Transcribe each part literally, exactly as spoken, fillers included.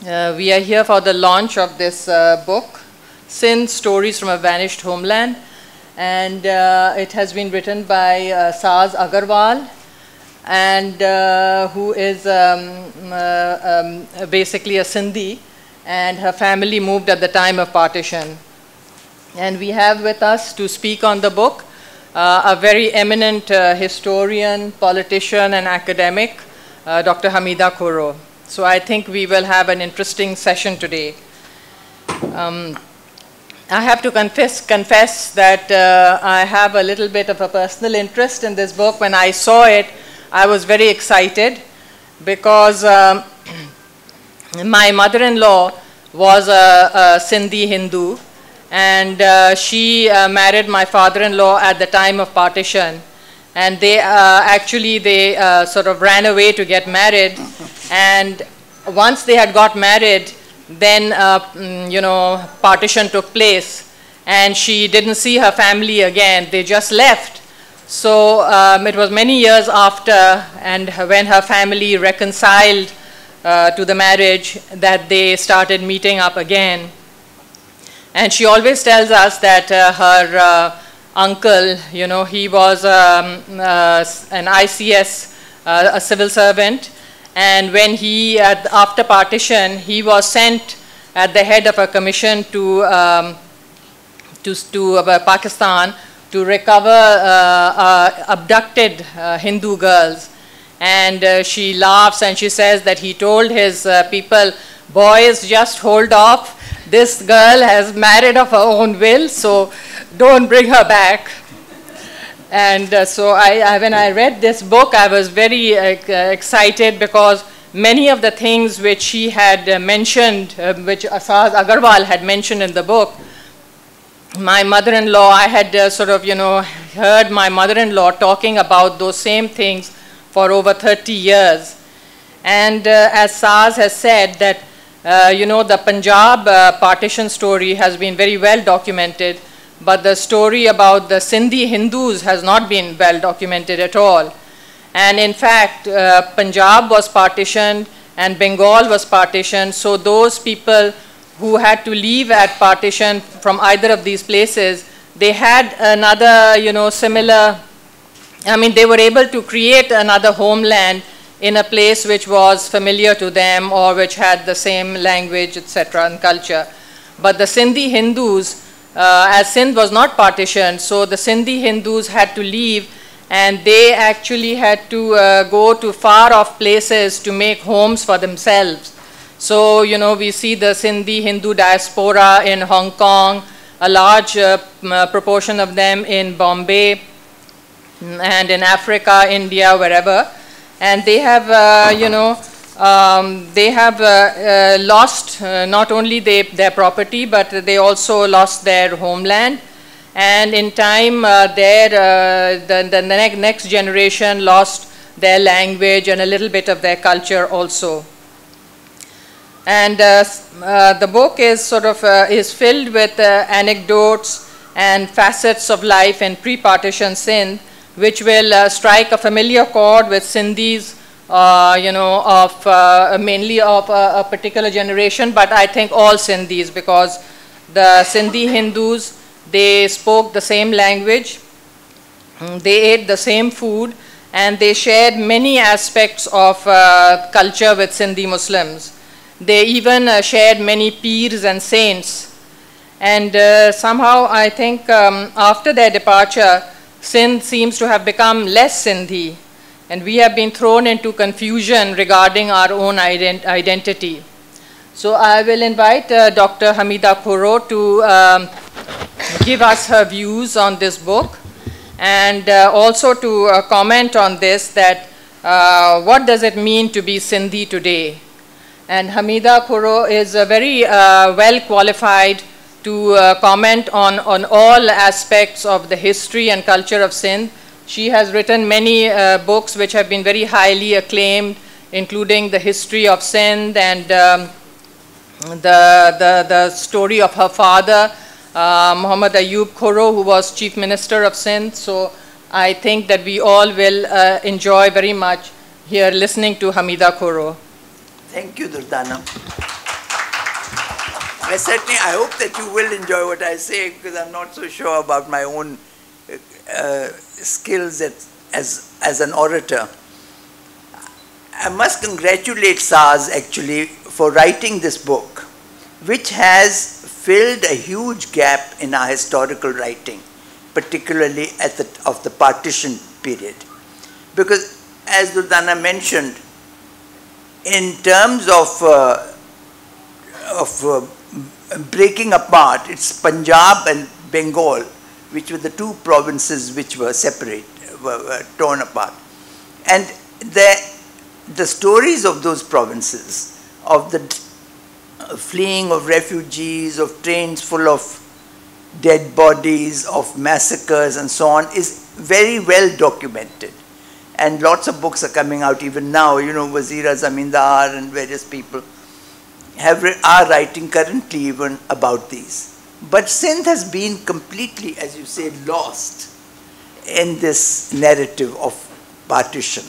Uh, we are here for the launch of this uh, book, Sindh, Stories from a Vanished Homeland. And uh, it has been written by uh, Saaz Aggarwal, and uh, who is um, uh, um, basically a Sindhi, and her family moved at the time of partition. And we have with us to speak on the book uh, a very eminent uh, historian, politician, and academic, uh, Doctor Hamida Khuhro. So I think we will have an interesting session today. Um, I have to confess, confess that uh, I have a little bit of a personal interest in this book. When I saw it, I was very excited because um, my mother-in-law was a, a Sindhi Hindu, and uh, she uh, married my father-in-law at the time of partition. And they uh, actually, they uh, sort of ran away to get married. And once they had got married, then, uh, you know, partition took place. And she didn't see her family again. They just left. So um, it was many years after, and when her family reconciled uh, to the marriage, that they started meeting up again. And she always tells us that uh, her uh, uncle, you know, he was um, uh, an I C S, uh, a civil servant, and when he, uh, after partition, he was sent at the head of a commission to, um, to, to uh, Pakistan to recover uh, uh, abducted uh, Hindu girls. And uh, she laughs and she says that he told his uh, people, boys, just hold off. This girl has married of her own will, so don't bring her back. And uh, so I, I, when I read this book, I was very uh, excited because many of the things which she had uh, mentioned, uh, which Saaz Aggarwal had mentioned in the book, my mother-in-law, I had uh, sort of, you know, heard my mother-in-law talking about those same things for over thirty years. And uh, as Saaz has said that, uh, you know, the Punjab uh, partition story has been very well documented, but the story about the Sindhi Hindus has not been well documented at all. And in fact, uh, Punjab was partitioned and Bengal was partitioned, so those people who had to leave at partition from either of these places, they had another, you know, similar, I mean, they were able to create another homeland in a place which was familiar to them or which had the same language, et cetera, and culture. But the Sindhi Hindus, Uh, as Sindh was not partitioned, so the Sindhi Hindus had to leave, and they actually had to uh, go to far off places to make homes for themselves. So, you know, we see the Sindhi Hindu diaspora in Hong Kong, a large uh, proportion of them in Bombay, and in Africa, India, wherever. And they have, uh, you know, Um, they have uh, uh, lost uh, not only they, their property, but they also lost their homeland. And in time, uh, their, uh, the, the ne next generation lost their language and a little bit of their culture also. And uh, uh, the book is sort of uh, is filled with uh, anecdotes and facets of life in pre-partition Sindh, which will uh, strike a familiar chord with Sindhis, Uh, you know, of uh, mainly of a, a particular generation, but I think all Sindhis, because the Sindhi Hindus, they spoke the same language, they ate the same food, and they shared many aspects of uh, culture with Sindhi Muslims. They even uh, shared many peers and saints. And uh, somehow I think um, after their departure, Sindh seems to have become less Sindhi. And we have been thrown into confusion regarding our own ident identity. So I will invite uh, Doctor Hamida Khuhro to um, give us her views on this book, and uh, also to uh, comment on this, that uh, what does it mean to be Sindhi today? And Hamida Khuhro is uh, very uh, well qualified to uh, comment on, on all aspects of the history and culture of Sindh. She has written many uh, books which have been very highly acclaimed, including the history of Sindh and um, the, the, the story of her father, uh, Muhammad Ayub Khuhro, who was Chief Minister of Sindh. So I think that we all will uh, enjoy very much here listening to Hamida Khuhro. Thank you, Durdana. I certainly, I hope that you will enjoy what I say, because I'm not so sure about my own uh, skills at, as, as an orator. I must congratulate Saaz actually for writing this book, which has filled a huge gap in our historical writing, particularly at the, of the partition period. Because as Durdana mentioned, in terms of, uh, of uh, breaking apart, it's Punjab and Bengal, which were the two provinces which were separate, were, were torn apart. And the, the stories of those provinces, of the fleeing of refugees, of trains full of dead bodies, of massacres and so on, is very well documented. And lots of books are coming out even now. You know, Wazira Zamindar and various people have, are writing currently even about these. But Sindh has been completely, as you say, lost in this narrative of partition.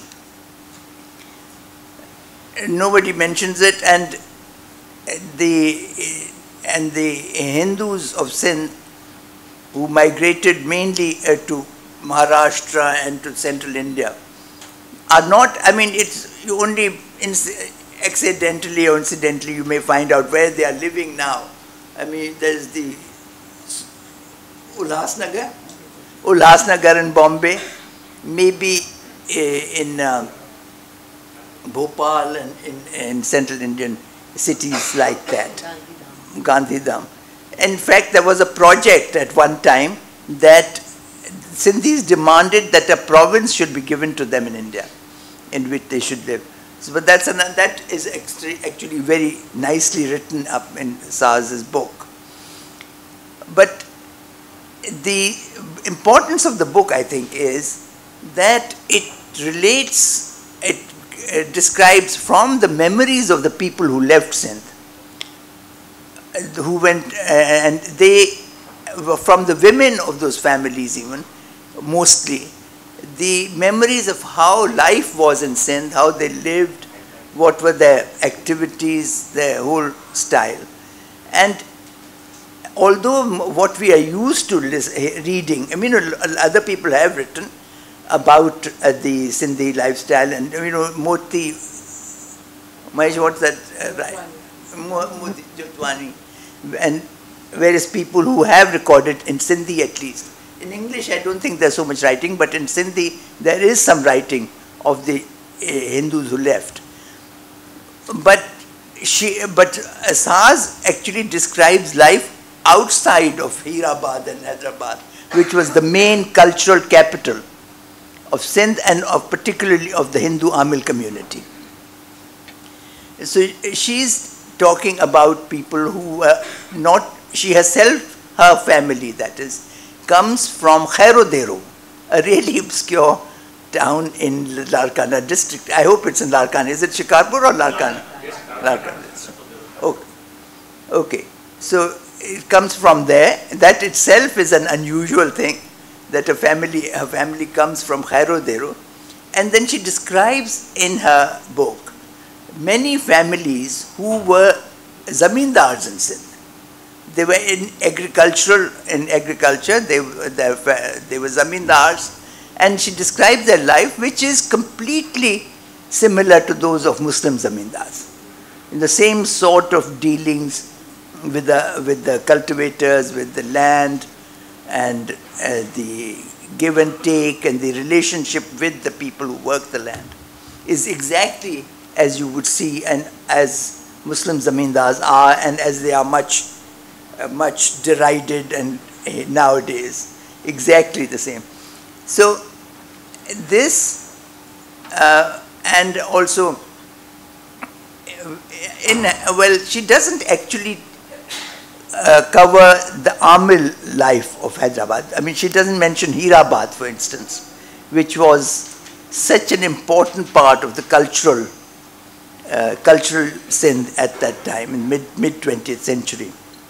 Nobody mentions it, and the, and the Hindus of Sindh, who migrated mainly uh, to Maharashtra and to central India, are not, I mean, it's you only accidentally or incidentally you may find out where they are living now. I mean, there's the Ulhasnagar, Ulhasnagar in Bombay, maybe in uh, Bhopal and in, in central Indian cities like that, Gandhidham. In fact, there was a project at one time that Sindhis demanded that a province should be given to them in India, in which they should live. So, but that's an, that is actually very nicely written up in Saaz's book. But the importance of the book, I think, is that it relates, it, it describes from the memories of the people who left Sindh, who went, uh, and they, from the women of those families even, mostly, the memories of how life was in Sindh, how they lived, what were their activities, their whole style. And although what we are used to reading, I mean, other people have written about uh, the Sindhi lifestyle, and, you know, Moti, Mahesh, what's that? Uh, right? Moti Jotwani, and various people who have recorded in Sindhi at least. In English, I don't think there's so much writing, but in Sindhi, there is some writing of the uh, Hindus who left. But she, but Saaz actually describes life outside of Hirabad and Hyderabad, which was the main cultural capital of Sindh and of particularly of the Hindu Amil community. So she's talking about people who are not, she herself, her family that is, comes from Khairodero, a really obscure town in Larkana district. I hope it's in Larkana. Is it Shikarpur or Larkana? Larkana. Okay. Okay. So it comes from there. That itself is an unusual thing, that a family, a family comes from Khairodero. And then she describes in her book many families who were zamindars in Sindh. They were in agricultural, in agriculture, they, they, they were zamindars, and she described their life, which is completely similar to those of Muslim zamindars. In the same sort of dealings with the, with the cultivators, with the land, and uh, the give and take, and the relationship with the people who work the land is exactly as you would see, and as Muslim zamindars are, and as they are much Uh, much derided and uh, nowadays, exactly the same. So this, uh, and also, in, well, she doesn't actually uh, cover the Amil life of Hyderabad. I mean, she doesn't mention Hirabad, for instance, which was such an important part of the cultural, uh, cultural Sindh at that time, in mid, mid twentieth century.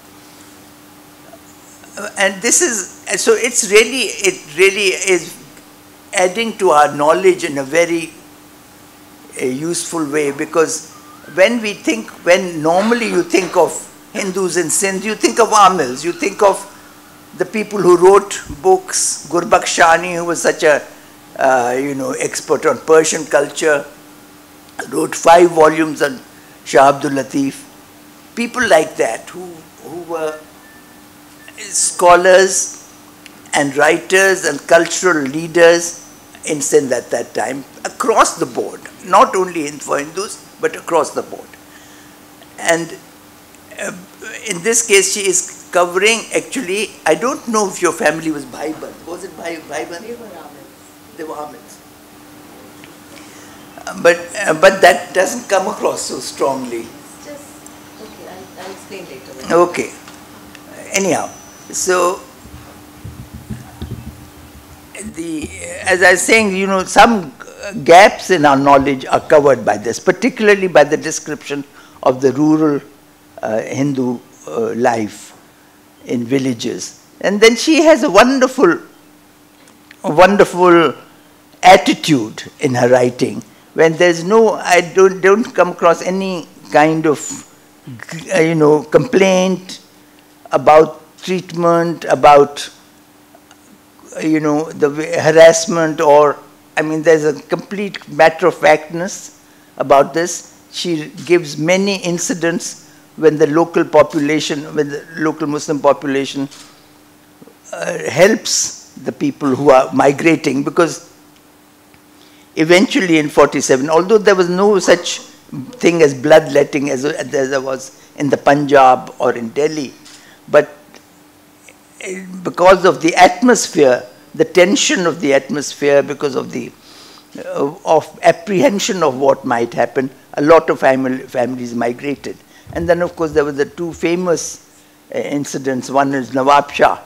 And this is, so it's really, it really is adding to our knowledge in a very uh, useful way, because when we think, when normally you think of Hindus in Sindh, you think of Amils, you think of the people who wrote books, Gurbakshani, who was such a uh, you know, expert on Persian culture, wrote five volumes on Shah Abdul Latif. People like that who, who were scholars and writers and cultural leaders in Sindh at that time, across the board, not only in, for Hindus, but across the board. And uh, in this case, she is covering, actually, I don't know if your family was Bhaiband. Was it Bhai, Bhaiband? They were Amils. They were Amils. Uh, but, uh, but that doesn't come across so strongly. It's just, okay, I'll, I'll explain later. Okay. Anyhow, so, the, as I was saying, you know, some gaps in our knowledge are covered by this, particularly by the description of the rural uh, Hindu uh, life in villages. And then she has a wonderful, a wonderful attitude in her writing, when there's no, I don't, don't come across any kind of, uh, you know, complaint about treatment, about, you know, the harassment, or, I mean, there's a complete matter-of-factness about this. She gives many incidents when the local population, when the local Muslim population uh, helps the people who are migrating, because eventually in forty-seven, although there was no such thing as bloodletting as, as there was in the Punjab or in Delhi, but because of the atmosphere, the tension of the atmosphere, because of the uh, of apprehension of what might happen, a lot of family, families migrated. And then, of course, there were the two famous uh, incidents. One is Nawab Shah,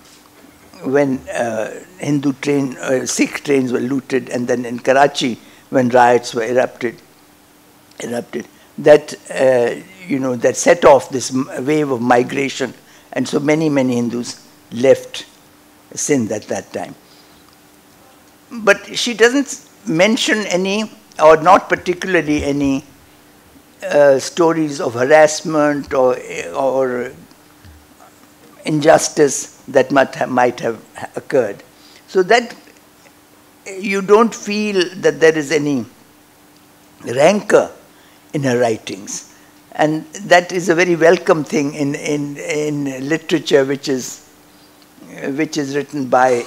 when uh, Hindu train, uh, Sikh trains were looted, and then in Karachi, when riots were erupted, erupted. That uh, you know, that set off this wave of migration, and so many, many Hindus left Sindh at that time. But she doesn't mention any, or not particularly any, uh, stories of harassment or, or injustice that might have, might have occurred. So that you don't feel that there is any rancor in her writings. And that is a very welcome thing in, in, in literature which is, which is written by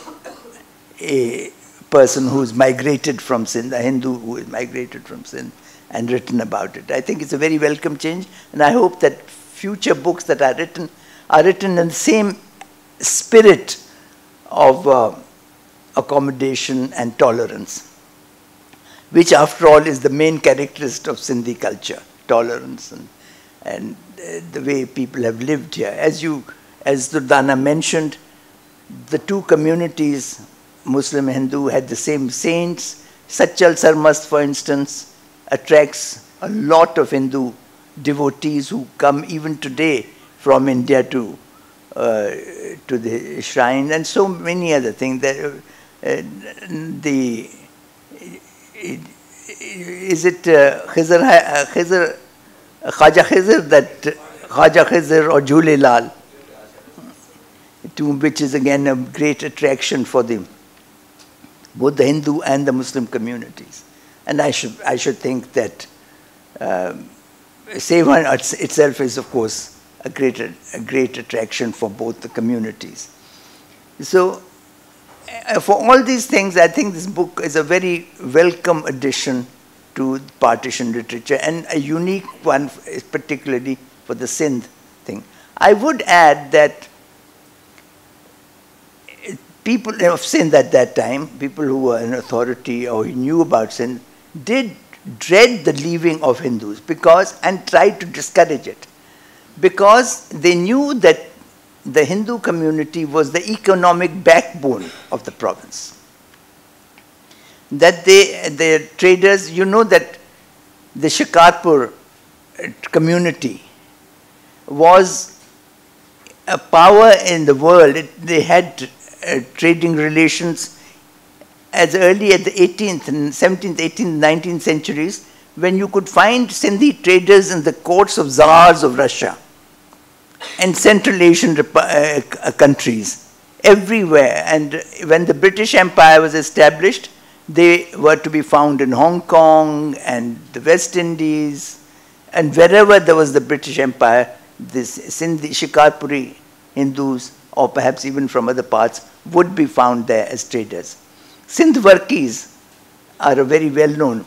a person who's migrated from Sindh, a Hindu who is migrated from Sindh, and written about it. I think it's a very welcome change, and I hope that future books that are written are written in the same spirit of uh, accommodation and tolerance, which after all is the main characteristic of Sindhi culture, tolerance and, and uh, the way people have lived here. As you, as Durdana mentioned, the two communities, Muslim and Hindu, had the same saints. Sachal Sarmast, for instance, attracts a lot of Hindu devotees who come even today from India to uh, to the shrine, and so many other things. That, uh, the is it uh, Khizr, uh, Khizr, Khaja Khizr, that Khaja Khizr or Jhulelal, to which is again a great attraction for the both the Hindu and the Muslim communities. And I should I should think that uh, Sevan itself is, of course, a great a great attraction for both the communities. So, uh, for all these things, I think this book is a very welcome addition to partition literature, and a unique one, particularly for the Sindh thing. I would add that people of Sindh at that time, people who were in authority or who knew about Sindh, did dread the leaving of Hindus because, and tried to discourage it, because they knew that the Hindu community was the economic backbone of the province. That they, the traders, you know that the Shikarpur community was a power in the world. It, they had uh, trading relations as early as the eighteenth and seventeenth, eighteenth, nineteenth centuries, when you could find Sindhi traders in the courts of Tsars of Russia. and Central Asian uh, countries, everywhere. And when the British Empire was established, they were to be found in Hong Kong and the West Indies, and wherever there was the British Empire, this Sindhi, Shikarpuri Hindus, or perhaps even from other parts, would be found there as traders. Sindhvarkis are a very well-known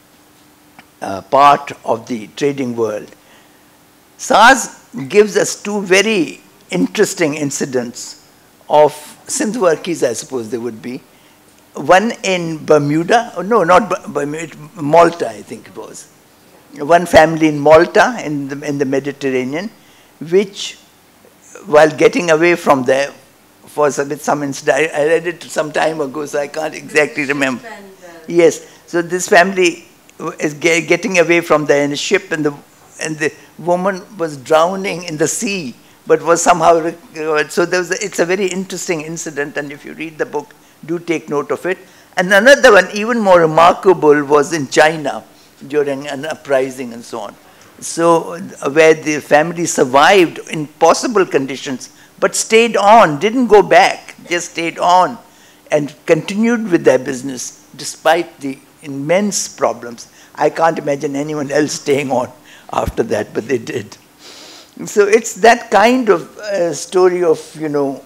uh, part of the trading world. Saaz gives us two very interesting incidents of Sindhvarkis, I suppose they would be. One in Bermuda, oh no, not Bermuda, Malta, I think it was. One family in Malta, in the, in the Mediterranean, which, while getting away from there, for some, with some incident, I read it some time ago, so I can't exactly remember. Yes, so this family is ge getting away from there in a ship, and the and the woman was drowning in the sea, but was somehow recovered. So there was a, it's a very interesting incident, and if you read the book, do take note of it. And another one, even more remarkable, was in China during an uprising and so on. So where the family survived in possible conditions, but stayed on, didn't go back, just stayed on and continued with their business despite the immense problems. I can't imagine anyone else staying on after that, but they did. So it's that kind of uh, story of, you know,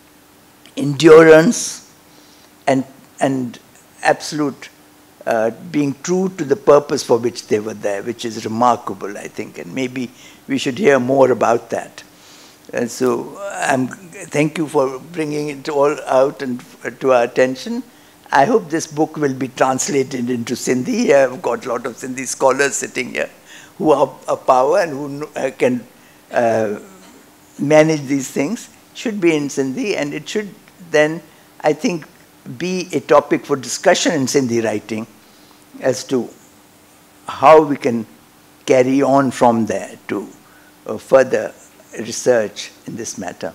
endurance and, and absolute uh, being true to the purpose for which they were there, which is remarkable, I think, and maybe we should hear more about that. And so I'm, thank you for bringing it all out and to our attention. I hope this book will be translated into Sindhi. I've got a lot of Sindhi scholars sitting here who are of power and who uh, can uh, manage these things. It should be in Sindhi, and it should then, I think, be a topic for discussion in Sindhi writing as to how we can carry on from there to uh, further research in this matter.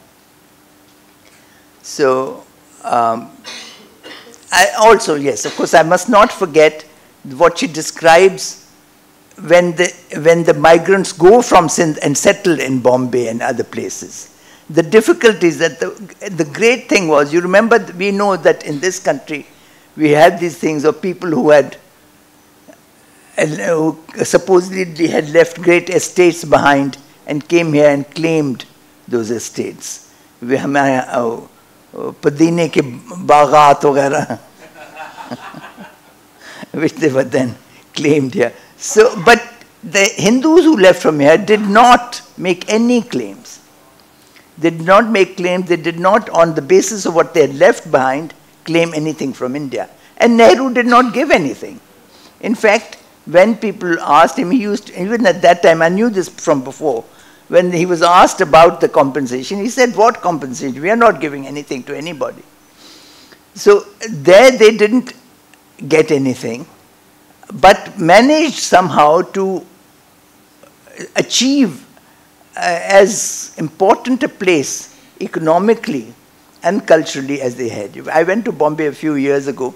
So, um, I also, yes, of course, I must not forget what she describes when the, when the migrants go from Sindh and settle in Bombay and other places. The difficulties that the, the great thing was, you remember, we know that in this country, we had these things of people who had, who supposedly had left great estates behind and came here and claimed those estates. We have Padine ke baghat vagara, which they were then claimed here. So, but the Hindus who left from here did not make any claims. They did not make claims. They did not, on the basis of what they had left behind, claim anything from India. And Nehru did not give anything. In fact, when people asked him, he used, even at that time, I knew this from before, when he was asked about the compensation, he said, what compensation? We are not giving anything to anybody. So there they didn't get anything, but managed somehow to achieve uh, as important a place economically and culturally as they had. I went to Bombay a few years ago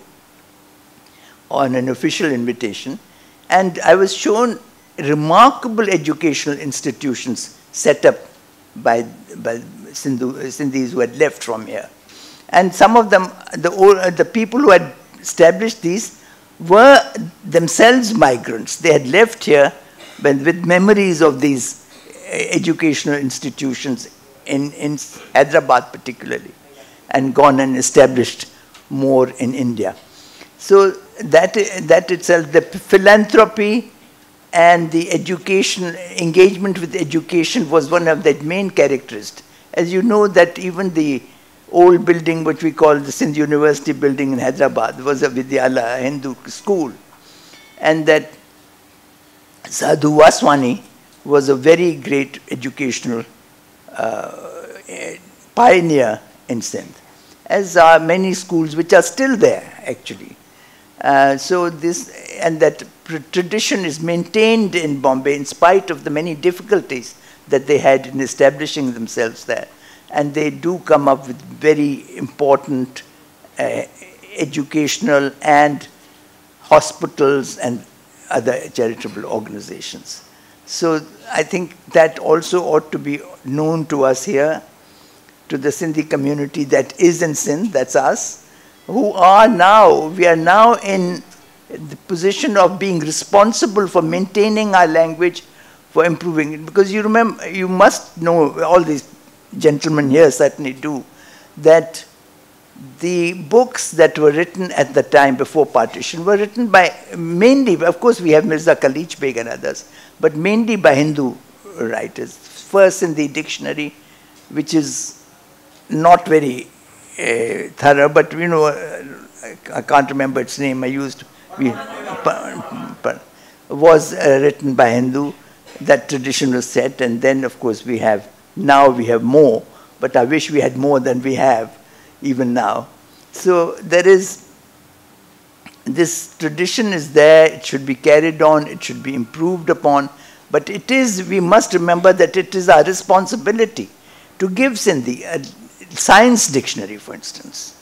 on an official invitation, and I was shown remarkable educational institutions set up by, by Sindhu, Sindhis who had left from here. And some of them, the, old, the people who had established these were themselves migrants. They had left here with, with memories of these educational institutions in, in Hyderabad particularly, and gone and established more in India. So that, that itself, the philanthropy and the education, engagement with education was one of the main characteristics. As you know, that even the old building, which we call the Sindh University building in Hyderabad, was a Vidyalaya, a Hindu school. And that Sadhu Vaswani was a very great educational uh, pioneer in Sindh, as are many schools which are still there, actually. Uh, so this, and that tradition is maintained in Bombay in spite of the many difficulties that they had in establishing themselves there. And they do come up with very important uh, educational and hospitals and other charitable organizations. So I think that also ought to be known to us here, to the Sindhi community that is in Sindh, that's us, who are now, we are now in the position of being responsible for maintaining our language, for improving it. Because you remember, you must know, all these gentlemen here certainly do, that the books that were written at the time before partition were written by, mainly, of course we have Mirza Khalij Beg and others, but mainly by Hindu writers. First in the dictionary, which is not very uh, thorough, but you know, uh, I can't remember its name, I used, we, was uh, written by Hindu. That tradition was set, and then of course we have, now we have more, but I wish we had more than we have even now. So there is, this tradition is there, it should be carried on, it should be improved upon, but it is, we must remember that it is our responsibility to give Sindhi a science dictionary, for instance,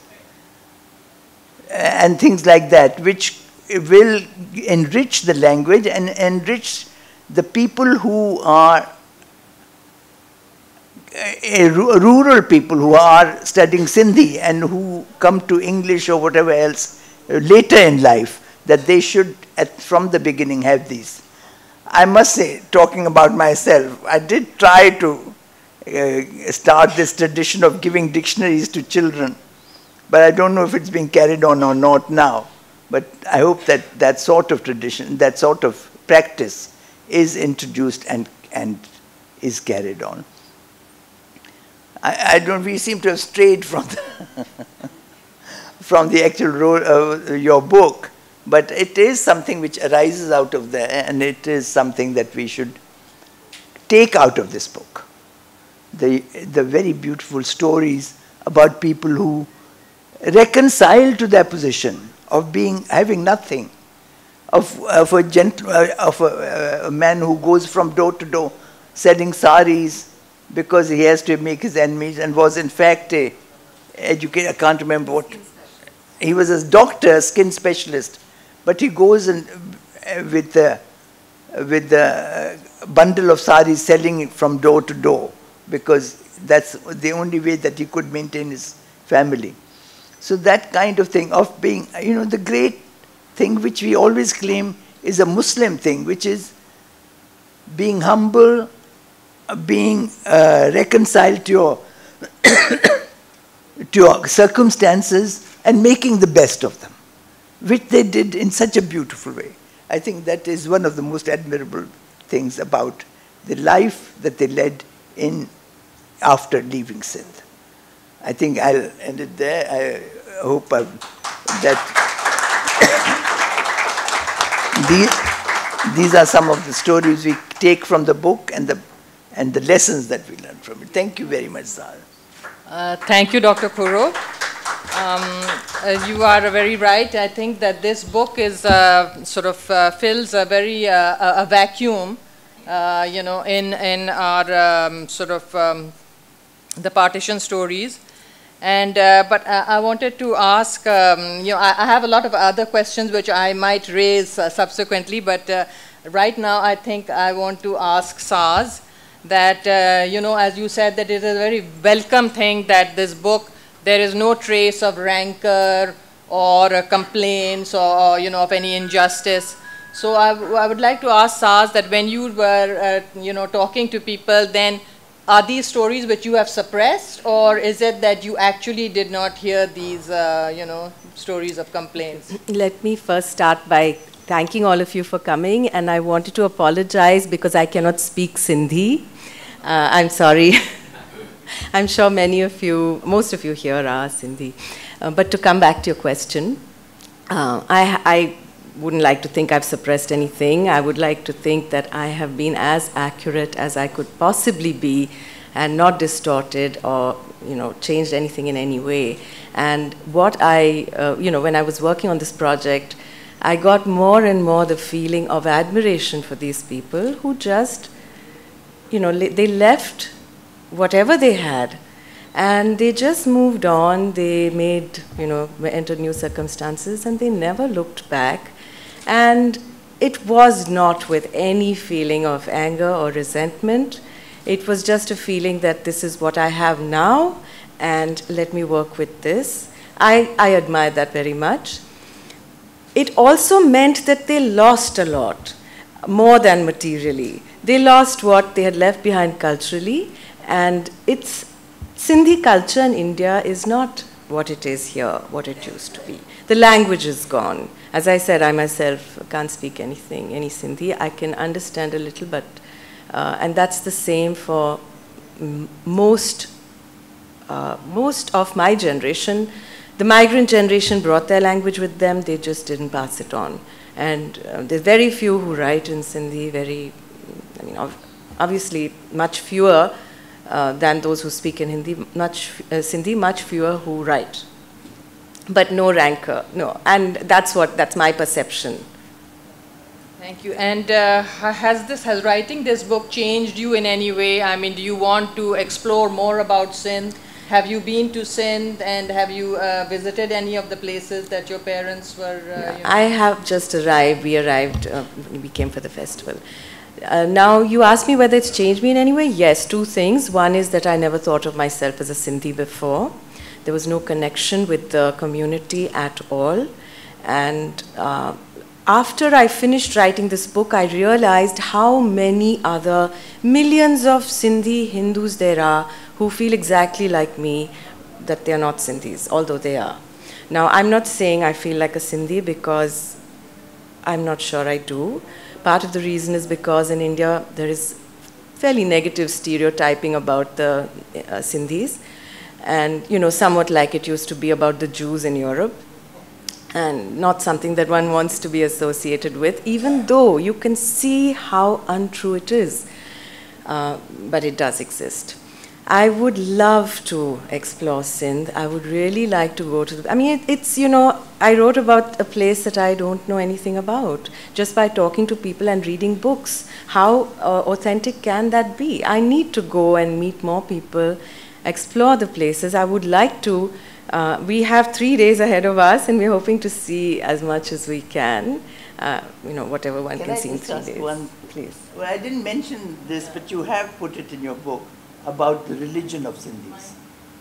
and things like that, which will enrich the language and enrich the people who are uh, rural people who are studying Sindhi and who come to English or whatever else uh, later in life, that they should at, from the beginning have these. I must say, talking about myself, I did try to uh, start this tradition of giving dictionaries to children, but I don't know if it's being carried on or not now. But I hope that that sort of tradition, that sort of practice is introduced and, and is carried on. I, I don't, we seem to have strayed from the, from the actual role of your book, but it is something which arises out of there, and it is something that we should take out of this book. The, the very beautiful stories about people who reconcile to their position of being, having nothing, of, of, a, gent, uh, of a, a man who goes from door to door selling saris because he has to make his enemies, and was in fact a educator, I can't remember what, he was a doctor, a skin specialist, but he goes and, uh, with, the, with the bundle of saris selling it from door to door, because that's the only way that he could maintain his family. So that kind of thing of being, you know, the great thing which we always claim is a Muslim thing, which is being humble, being uh, reconciled to your, to your circumstances and making the best of them, which they did in such a beautiful way. I think that is one of the most admirable things about the life that they led in after leaving Sindh. I think I'll end it there. I hope I've, that these, these are some of the stories we take from the book and the, and the lessons that we learn from it. Thank you very much, Saaz. Uh, thank you, Doctor Khuhro. Um, uh, you are very right. I think that this book is uh, sort of uh, fills a very uh, a, a vacuum, uh, you know, in in our um, sort of um, the partition stories. And uh, but uh, I wanted to ask, um, you know, I, I have a lot of other questions which I might raise uh, subsequently, but uh, right now I think I want to ask Saaz that, uh, you know, as you said, that it is a very welcome thing that this book, there is no trace of rancor or uh, complaints or, or, you know, of any injustice. So I, I would like to ask Saaz that when you were, uh, you know, talking to people, then are these stories which you have suppressed, or is it that you actually did not hear these, uh, you know, stories of complaints? Let me first start by thanking all of you for coming, and I wanted to apologize because I cannot speak Sindhi. Uh, I'm sorry. I'm sure many of you, most of you here are Sindhi. Uh, but to come back to your question, uh, I, I wouldn't like to think I've suppressed anything. I would like to think that I have been as accurate as I could possibly be and not distorted or, you know, changed anything in any way. And what I, uh, you know, when I was working on this project, I got more and more the feeling of admiration for these people who just, you know, they left whatever they had and they just moved on. They made, you know, entered new circumstances and they never looked back. And it was not with any feeling of anger or resentment. It was just a feeling that this is what I have now, and let me work with this. I, I admire that very much. It also meant that they lost a lot, more than materially. They lost what they had left behind culturally, and it's Sindhi culture in India is not what it is here, what it used to be. The language is gone. As I said, I myself can't speak anything, any Sindhi. I can understand a little, but, uh, and that's the same for m most, uh, most of my generation. The migrant generation brought their language with them, they just didn't pass it on. And uh, there's very few who write in Sindhi, very, I mean, ov obviously much fewer uh, than those who speak in Hindi, much, uh, Sindhi, much fewer who write. But no rancor, no. And that's what, that's my perception. Thank you. And uh, has this, has writing this book changed you in any way? I mean, do you want to explore more about Sindh? Have you been to Sindh, and have you uh, visited any of the places that your parents were? Uh, you know? I have just arrived. We arrived, uh, we came for the festival. Uh, now, you asked me whether it's changed me in any way. Yes, two things. One is that I never thought of myself as a Sindhi before. There was no connection with the community at all. And uh, after I finished writing this book, I realized how many other millions of Sindhi Hindus there are who feel exactly like me, that they are not Sindhis, although they are. Now, I'm not saying I feel like a Sindhi because I'm not sure I do. Part of the reason is because in India, there is fairly negative stereotyping about the uh, Sindhis, and, you know, somewhat like it used to be about the Jews in Europe, and not something that one wants to be associated with, even though you can see how untrue it is. Uh, but it does exist. I would love to explore Sindh. I would really like to go to the, I mean, it, it's, you know, I wrote about a place that I don't know anything about, just by talking to people and reading books. How uh, authentic can that be? I need to go and meet more people, explore the places. I would like to. Uh, we have three days ahead of us, and we're hoping to see as much as we can. Uh, you know, whatever one can, can see in three ask days. One, please. Well, I didn't mention this, but you have put it in your book about the religion of Sindhis.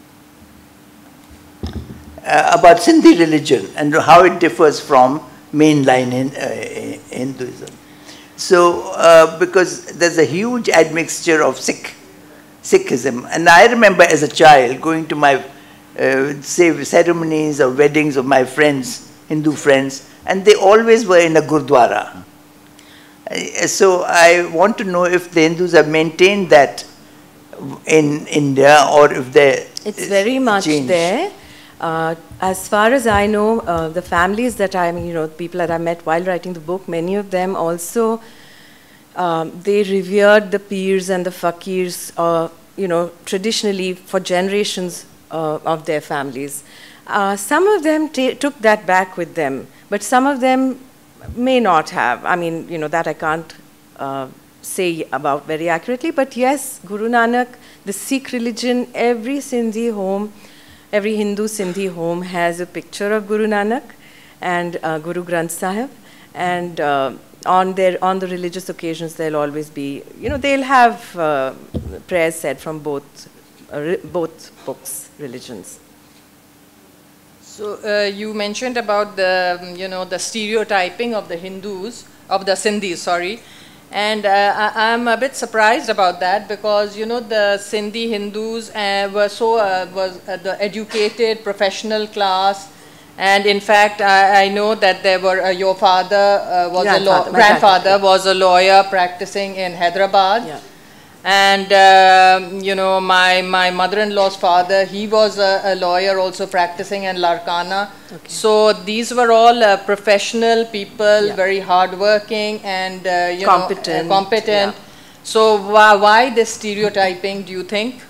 Uh, about Sindhi religion and how it differs from mainline in, uh, Hinduism. So, uh, because there's a huge admixture of Sikh, Sikhism. And I remember as a child going to my, uh, say, ceremonies or weddings of my friends, Hindu friends, and they always were in a gurdwara. Uh, so I want to know if the Hindus have maintained that in India, or if they It's very much changed. there. Uh, as far as I know, uh, the families that I, you know, people that I met while writing the book, many of them also, um, they revered the peers and the fakirs, uh, you know, traditionally for generations uh, of their families. Uh, some of them took that back with them, but some of them may not have. I mean, you know, that I can't uh, say about very accurately, but yes, Guru Nanak, the Sikh religion, every Sindhi home, every Hindu Sindhi home has a picture of Guru Nanak and uh, Guru Granth Sahib, and uh, on their on the religious occasions there'll always be, you know, they'll have uh, prayers said from both uh, both books, religions. So uh, you mentioned about the, you know, the stereotyping of the Hindus, of the Sindhis, sorry. And uh, I, I'm a bit surprised about that, because, you know, the Sindhi Hindus uh, were so, uh, was uh, the educated professional class. And in fact, I, I know that there were, uh, your father uh, was a law, grandfather was a lawyer practicing in Hyderabad. Yeah. And, uh, you know, my, my mother-in-law's father, he was a, a lawyer also practicing in Larkana. Okay. So these were all uh, professional people, yeah, very hardworking and, uh, you competent. know, uh, competent. Yeah. So why, why this stereotyping, do you think?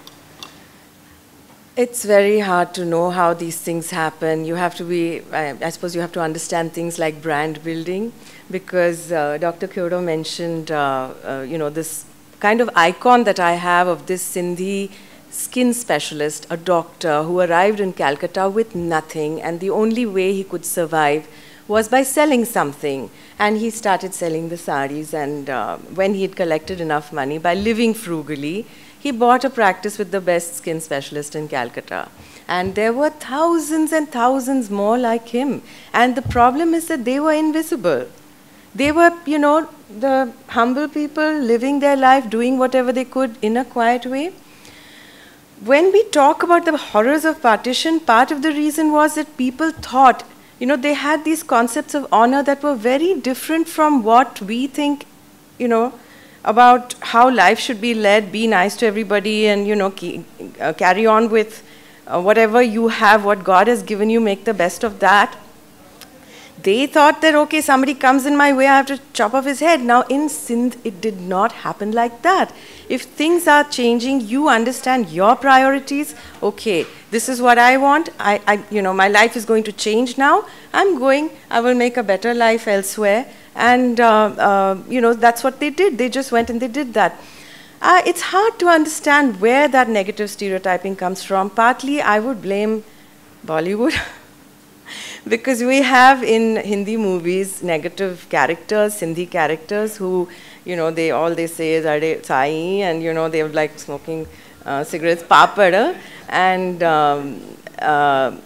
It's very hard to know how these things happen. You have to be, I, I suppose you have to understand things like brand building, because uh, Doctor Khuhro mentioned, uh, uh, you know, this kind of icon that I have of this Sindhi skin specialist, a doctor who arrived in Calcutta with nothing, and the only way he could survive was by selling something. And he started selling the saris, and uh, when he had collected enough money, by living frugally, he bought a practice with the best skin specialist in Calcutta. And there were thousands and thousands more like him. And the problem is that they were invisible. They were, you know, the humble people living their life, doing whatever they could in a quiet way. When we talk about the horrors of partition, part of the reason was that people thought, you know, they had these concepts of honor that were very different from what we think, you know, about how life should be led, be nice to everybody, and, you know, ke uh, carry on with uh, whatever you have, what God has given you, make the best of that. They thought that, okay, somebody comes in my way, I have to chop off his head. Now, in Sindh, it did not happen like that. If things are changing, you understand your priorities. Okay, this is what I want. I, I, you know, my life is going to change now. I'm going, I will make a better life elsewhere. And, uh, uh, you know, that's what they did. They just went and they did that. Uh, it's hard to understand where that negative stereotyping comes from. Partly, I would blame Bollywood. Because we have in Hindi movies negative characters, Sindhi characters who, you know, they all they say is Ade Sai, and, you know, they're like smoking uh, cigarettes, papad, and um, uh,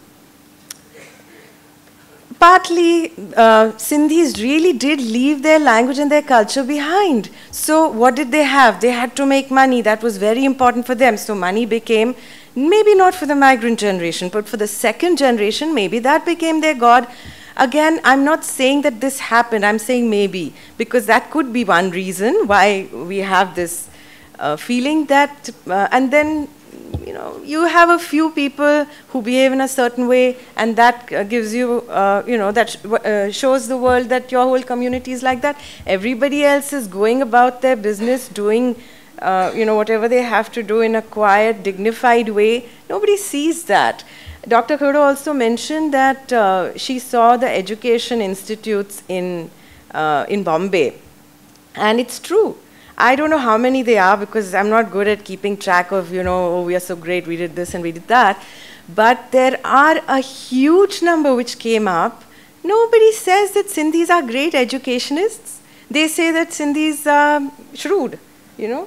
partly uh, Sindhis really did leave their language and their culture behind. So what did they have? They had to make money. That was very important for them. So money became, maybe not for the migrant generation, but for the second generation, maybe that became their God. Again, I'm not saying that this happened, I'm saying maybe, because that could be one reason why we have this uh, feeling that, uh, and then, you know, you have a few people who behave in a certain way, and that uh, gives you, uh, you know, that sh uh, shows the world that your whole community is like that. Everybody else is going about their business, doing Uh, you know, whatever they have to do in a quiet, dignified way. Nobody sees that. Doctor Khuhro also mentioned that uh, she saw the education institutes in, uh, in Bombay. And it's true. I don't know how many they are because I'm not good at keeping track of, you know, oh, we are so great, we did this and we did that. But there are a huge number which came up. Nobody says that Sindhis are great educationists. They say that Sindhis are shrewd, you know.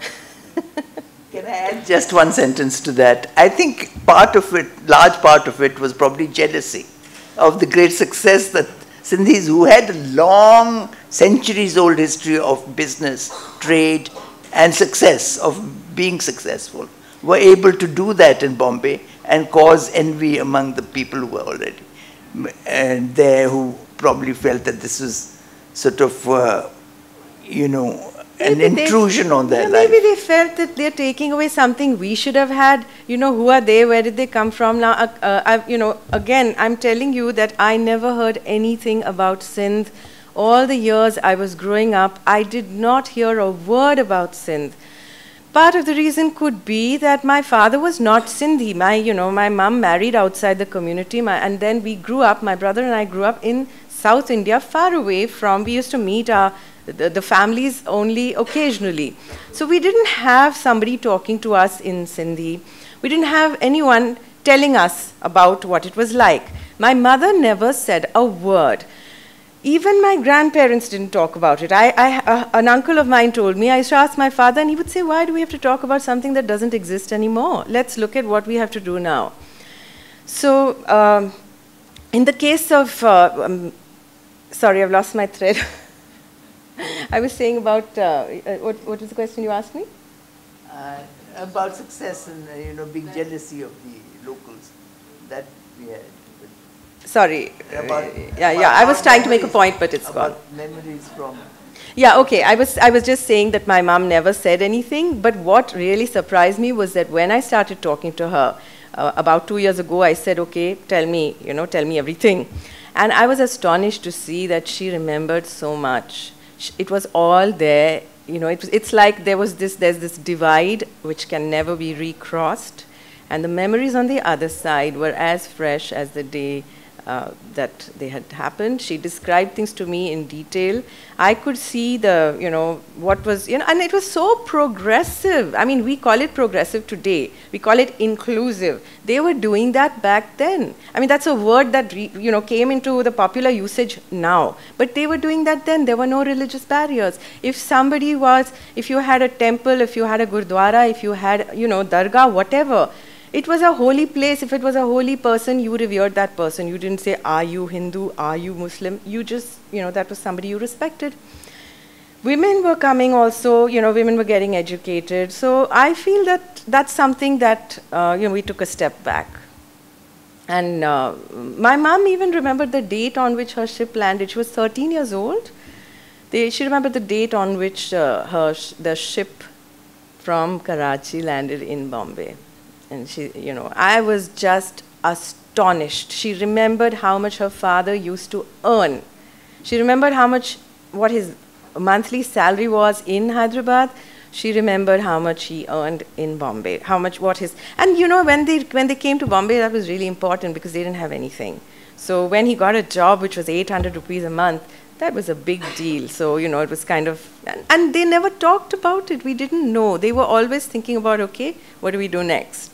Can I add just one sentence to that? I think part of it, large part of it, was probably jealousy of the great success that Sindhis, who had a long, centuries-old history of business, trade, and success, of being successful, were able to do that in Bombay and cause envy among the people who were already and there, who probably felt that this was sort of, uh, you know, an maybe intrusion they, on their yeah, life. Maybe they felt that they're taking away something we should have had. You know, who are they? Where did they come from? Now, uh, uh, I've, you know, again, I'm telling you that I never heard anything about Sindh. All the years I was growing up, I did not hear a word about Sindh. Part of the reason could be that my father was not Sindhi. My, you know, my mom married outside the community, my, and then we grew up, my brother and I grew up in South India, far away from, we used to meet our The, the families only occasionally. So we didn't have somebody talking to us in Sindhi. We didn't have anyone telling us about what it was like. My mother never said a word. Even my grandparents didn't talk about it. I, I, uh, an uncle of mine told me, I used to ask my father, and he would say, why do we have to talk about something that doesn't exist anymore? Let's look at what we have to do now. So um, in the case of, uh, um, sorry, I've lost my thread. I was saying about, uh, uh, what, what was the question you asked me? Uh, about success and, uh, you know, being jealousy of the locals. That we had. Sorry. About, yeah, yeah, I was trying to make a point, but it's about gone. memories from... Yeah, okay, I was, I was just saying that my mom never said anything, but what really surprised me was that when I started talking to her, uh, about two years ago, I said, okay, tell me, you know, tell me everything. And I was astonished to see that she remembered so much. It was all there, you know, it was, it's like there was this, there's this divide which can never be recrossed, and the memories on the other side were as fresh as the day uh, that they had happened. She described things to me in detail. I could see the, you know, what was, you know, and it was so progressive. I mean, we call it progressive today. We call it inclusive. They were doing that back then. I mean, that's a word that, re, you know, came into the popular usage now. But they were doing that then. There were no religious barriers. If somebody was, if you had a temple, if you had a gurdwara, if you had, you know, dargah, whatever, it was a holy place. If it was a holy person, you revered that person. You didn't say, are you Hindu? Are you Muslim? You just, you know, that was somebody you respected. Women were coming also, you know, women were getting educated. So I feel that that's something that, uh, you know, we took a step back. And uh, my mom even remembered the date on which her ship landed. She was thirteen years old. They, she remembered the date on which uh, her sh the ship from Karachi landed in Bombay. And she, you know, I was just astonished. She remembered how much her father used to earn. She remembered how much, what his monthly salary was in Hyderabad. She remembered how much he earned in Bombay, how much, what his, and you know, when they, when they came to Bombay, that was really important because they didn't have anything. So when he got a job which was eight hundred rupees a month, that was a big deal. So, you know, it was kind of, and, and they never talked about it. We didn't know. They were always thinking about, okay, what do we do next?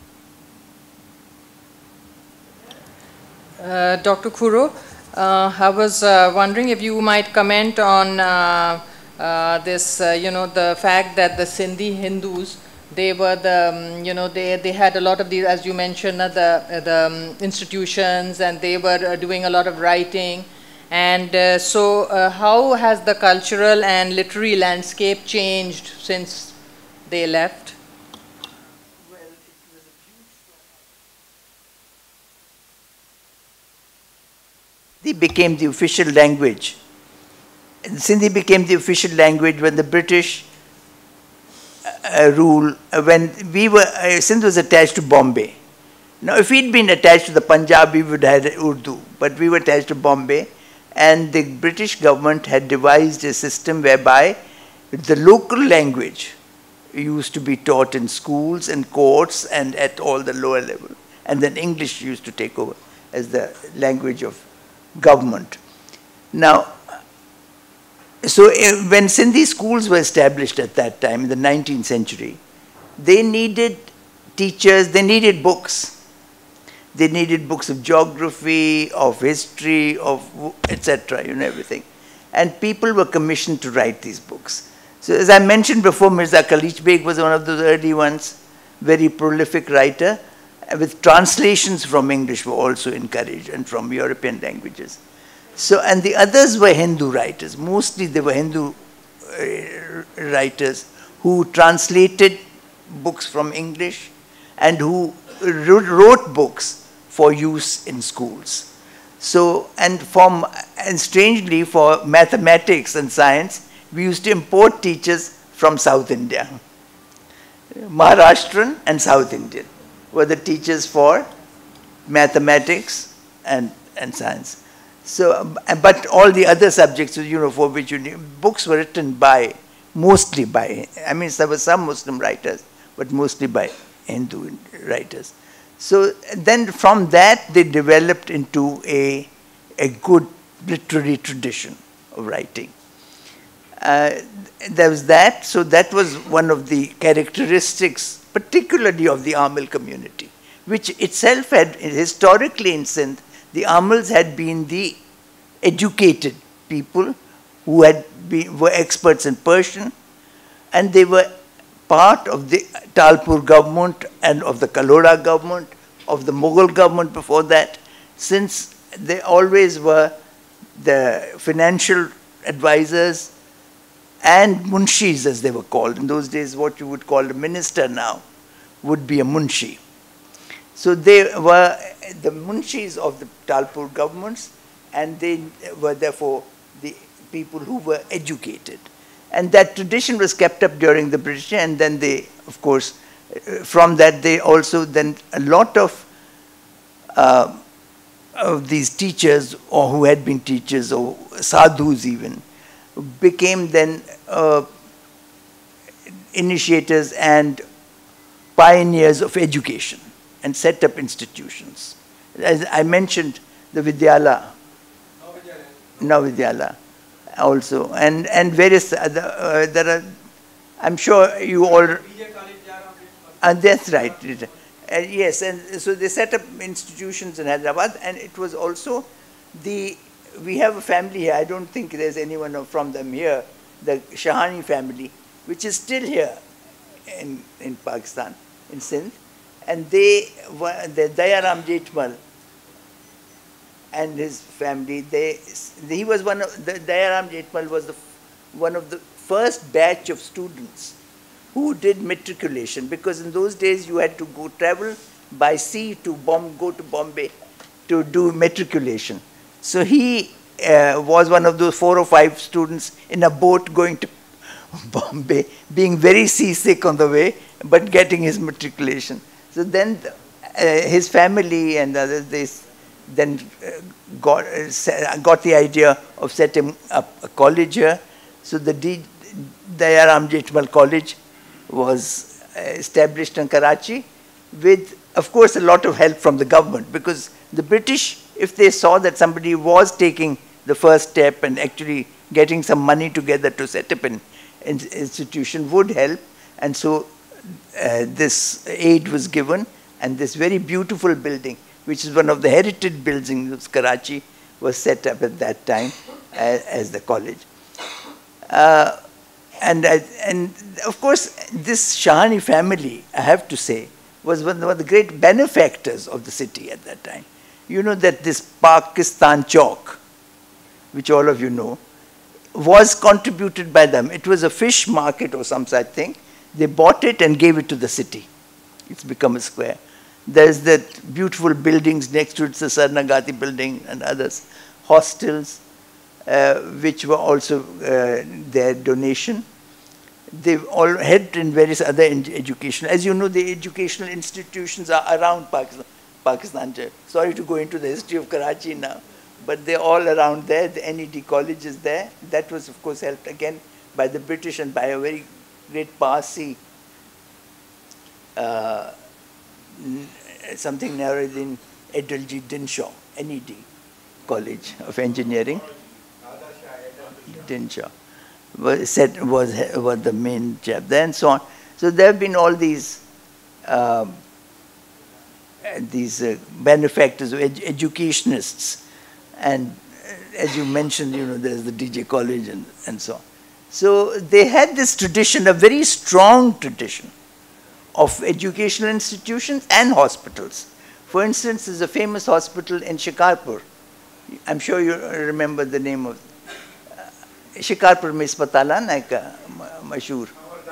Uh, Doctor Khuhro, uh, I was uh, wondering if you might comment on uh, uh, this, uh, you know, the fact that the Sindhi Hindus, they were the, um, you know, they, they had a lot of these, as you mentioned, uh, the, uh, the um, institutions, and they were uh, doing a lot of writing. And uh, so uh, how has the cultural and literary landscape changed since they left? They became the official language. Sindhi became the official language when the British uh, rule, uh, when we were, uh, Sindh was attached to Bombay. Now, if we'd been attached to the Punjab, we would have had Urdu, but we were attached to Bombay, and the British government had devised a system whereby the local language used to be taught in schools and courts and at all the lower level, and then English used to take over as the language of government. Now, so uh, when Sindhi schools were established at that time in the nineteenth century, they needed teachers, they needed books. They needed books of geography, of history, of et cetera, you know, everything. And people were commissioned to write these books. So as I mentioned before, Mirza Khalij Beg was one of those early ones, very prolific writer, with translations from English were also encouraged and from European languages. So, and the others were Hindu writers. Mostly they were Hindu uh, writers who translated books from English and who wrote, wrote books for use in schools. So, and from, and strangely for mathematics and science, we used to import teachers from South India. Maharashtrian and South Indian were the teachers for mathematics and, and science. So, but all the other subjects, you know, for which you need, books were written by, mostly by, I mean, there were some Muslim writers, but mostly by Hindu writers. So then from that, they developed into a, a good literary tradition of writing. Uh, there was that, so that was one of the characteristics, particularly of the Amil community, which itself had, historically in Sindh, the Amils had been the educated people who had been, were experts in Persian, and they were part of the Talpur government and of the Kalora government, of the Mughal government before that, since they always were the financial advisors and munshis, as they were called. In those days, what you would call a minister now would be a munshi. So they were the munshis of the Talpur governments, and they were therefore the people who were educated. And that tradition was kept up during the British, and then they, of course, from that they also then a lot of, uh, of these teachers, or who had been teachers, or sadhus even, became then uh, initiators and pioneers of education and set up institutions. As I mentioned, the Vidyala, Navidyala also, and, and various other, uh, there are, I'm sure you all, and that's right. Uh, yes, and so they set up institutions in Hyderabad, and it was also the, we have a family here, I don't think there's anyone from them here, the Shahani family, which is still here in, in Pakistan, in Sindh, and they were, the Dayaram Jetmal and his family, they, he was one of, the Dayaram Jetmal was the, one of the first batch of students who did matriculation, because in those days you had to go travel by sea to Bom, go to Bombay to do matriculation. So he uh, was one of those four or five students in a boat going to Bombay, being very seasick on the way, but getting his matriculation. So then uh, his family and others, they then uh, got, uh, got the idea of setting up a college here. So the D Dayaram Jetmal College was established in Karachi with, of course, a lot of help from the government, because the British, if they saw that somebody was taking the first step and actually getting some money together to set up an institution, would help. And so uh, this aid was given, and this very beautiful building, which is one of the heritage buildings of Karachi, was set up at that time as, as the college. Uh, And, uh, and of course, this Shahani family, I have to say, was one of the great benefactors of the city at that time. You know that this Pakistan Chowk, which all of you know, was contributed by them. It was a fish market or some such thing. They bought it and gave it to the city. It's become a square. There's that beautiful buildings next to it, the Sarnagati building and others, hostels, uh, which were also uh, their donation. They've all helped in various other education. As you know, the educational institutions are around Pakistan. Pakistan. Sorry to go into the history of Karachi now, but they're all around there. The N E D college is there. That was, of course, helped again by the British and by a very great Parsi, uh, something narrower than Edalji Dinshaw, N E D College of Engineering. Dinshaw. Was, set, was, was the main chap there, and so on. So there have been all these um, these uh, benefactors, ed educationists, and uh, as you mentioned, you know, there's the D J College and, and so on. So they had this tradition, a very strong tradition of educational institutions and hospitals. For instance, there's a famous hospital in Shikarpur. I'm sure you remember the name of Shikarpur में अस्पताल है ना का मशहूर.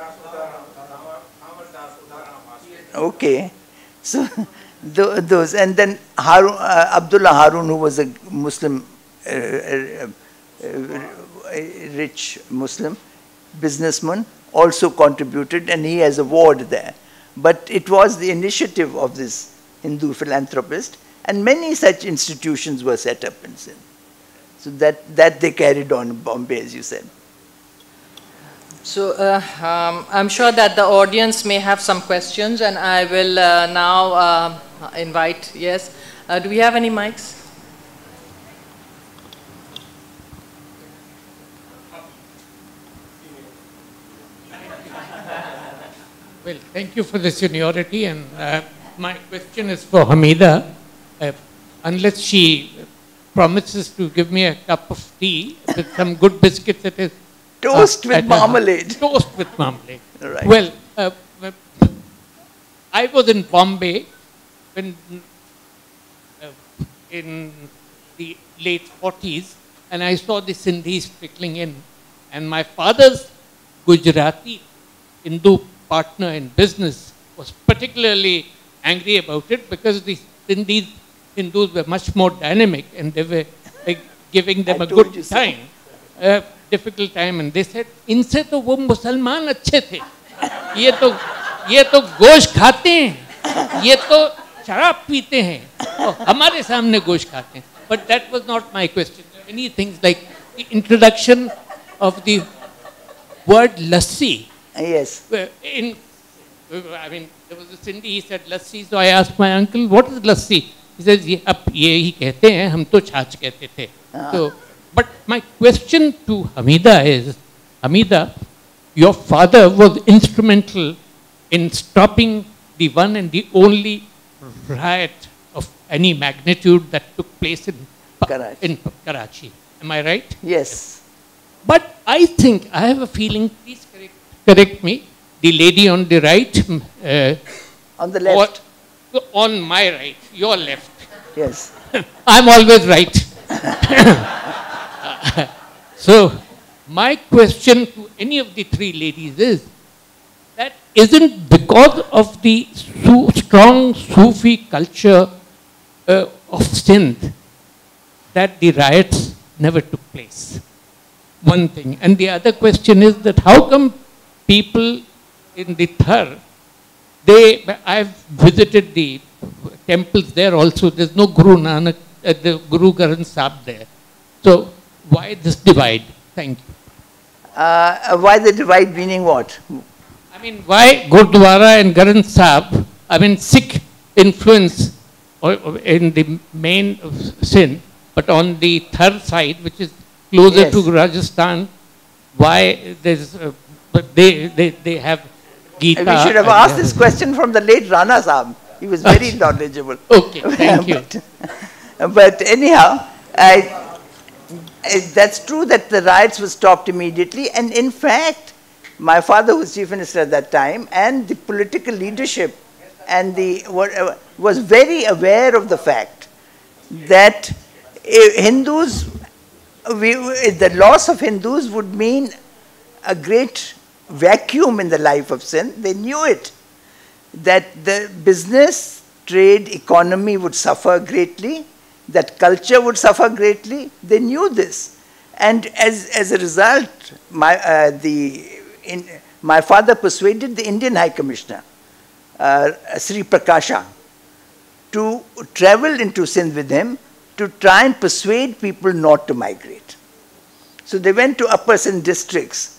Okay, so th those, and then Harun, uh, Abdullah Harun, who was a Muslim, uh, uh, uh, rich Muslim businessman, also contributed, and he has a ward there. But it was the initiative of this Hindu philanthropist, and many such institutions were set up in Sindh. So that, that they carried on in Bombay, as you said. So uh, um, I'm sure that the audience may have some questions, and I will uh, now uh, invite, yes. Uh, do we have any mics? Well, thank you for the seniority, and uh, my question is for Hamida. Uh, unless she promises to give me a cup of tea with some good biscuits, it is toast uh, with marmalade. Toast with marmalade. Right. Well, uh, I was in Bombay when uh, in the late forties, and I saw the Sindhis trickling in, and my father's Gujarati Hindu partner in business was particularly angry about it, because the Sindhis Hindus were much more dynamic, and they were like, giving them I a good so. time, a difficult time, and they said, "Inse to wo Musalman अच्छे थे, ये तो ये तो गोश्त खाते हैं, ये तो शराब पीते हैं, तो हमारे सामने गोश्त खाते हैं." But that was not my question. Many things like the introduction of the word lassi. Yes. In, I mean, there was a Sindhi, he said lassi, so I asked my uncle, "What is lassi?" He says, ये अब ये ही कहते हैं, हम तो छाछ कहते थे. So, but my question to Hamida is, Hamida, your father was instrumental in stopping the one and the only riot of any magnitude that took place in Karachi. in Karachi. Am I right? Yes. But I think, I have a feeling, please correct, correct me, the lady on the right, uh, on the left. Or, on my right, your left. Yes. I'm always right. So, my question to any of the three ladies is, that isn't because of the su strong Sufi culture uh, of Sindh that the riots never took place. One thing. And the other question is that how come people in the Thar, they, I've visited the temples there also, there's no Guru Nanak, uh, the Guru Granth Sahib there. So why this divide? Thank you. Uh, why the divide, meaning what? I mean, why Gurdwara and Granth Sahib, I mean, Sikh influence in the main of Sindh, but on the Thar side, which is closer Yes. to Rajasthan, why there's, uh, but they, they, they have Gita. We should have asked this question from the late Rana Sahib. He was very knowledgeable. Okay, thank you. but, but anyhow, I, I, that's true that the riots were stopped immediately. And in fact, my father was chief minister at that time, and the political leadership and the whatever, was very aware of the fact that Hindus, we, the loss of Hindus would mean a great vacuum in the life of Sindh. They knew it, that the business, trade, economy would suffer greatly, that culture would suffer greatly. They knew this. And as, as a result, my, uh, the, in, my father persuaded the Indian High Commissioner, uh, Sri Prakasha, to travel into Sindh with him to try and persuade people not to migrate. So they went to upper Sindh districts.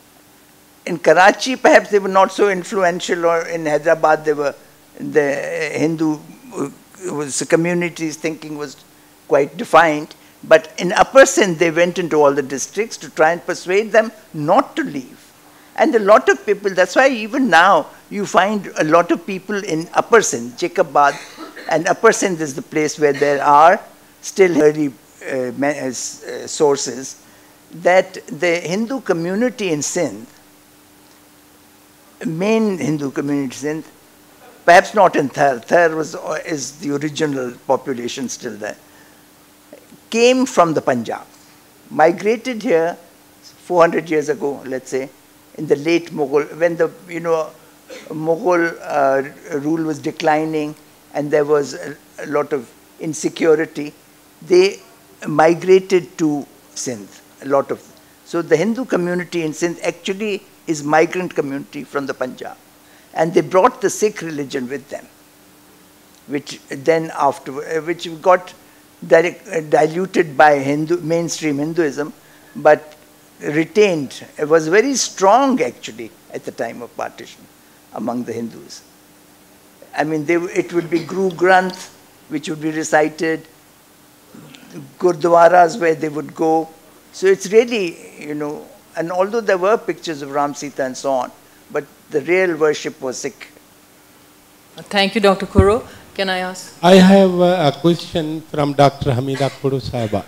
In Karachi, perhaps they were not so influential, or in Hyderabad, they were, the Hindu was, community's thinking was quite defined. But in upper Sindh, they went into all the districts to try and persuade them not to leave. And a lot of people, that's why even now, you find a lot of people in upper Sindh, Jacobabad, and upper Sindh is the place where there are still early uh, sources, that the Hindu community in Sindh, main Hindu community in Sindh, perhaps not in Thar, Thar was, is the original population still there, came from the Punjab, migrated here four hundred years ago, let's say, in the late Mughal, when the, you know, Mughal uh, rule was declining and there was a, a lot of insecurity, they migrated to Sindh, a lot of. So the Hindu community in Sindh actually is migrant community from the Punjab. And they brought the Sikh religion with them, which then after, which got direct, diluted by Hindu, mainstream Hinduism, but retained. It was very strong actually at the time of partition among the Hindus. I mean, they, it would be Guru Granth, which would be recited, Gurdwaras where they would go. So it's really, you know, and although there were pictures of Ram, Sita and so on, but the real worship was Sikh. Thank you, Doctor Khuhro. Can I ask? I have uh, a question from Doctor Hamida Khuhro Sahiba.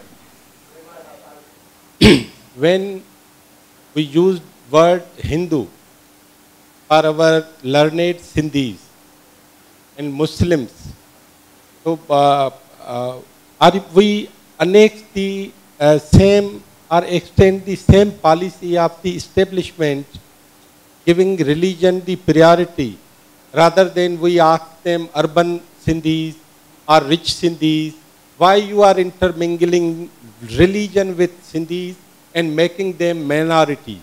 When we used word Hindu for our learned Sindhis and Muslims, so uh, uh, are we annex the uh, same or extend the same policy of the establishment, giving religion the priority, rather than we ask them urban Sindhis or rich Sindhis, why you are intermingling religion with Sindhis and making them minorities?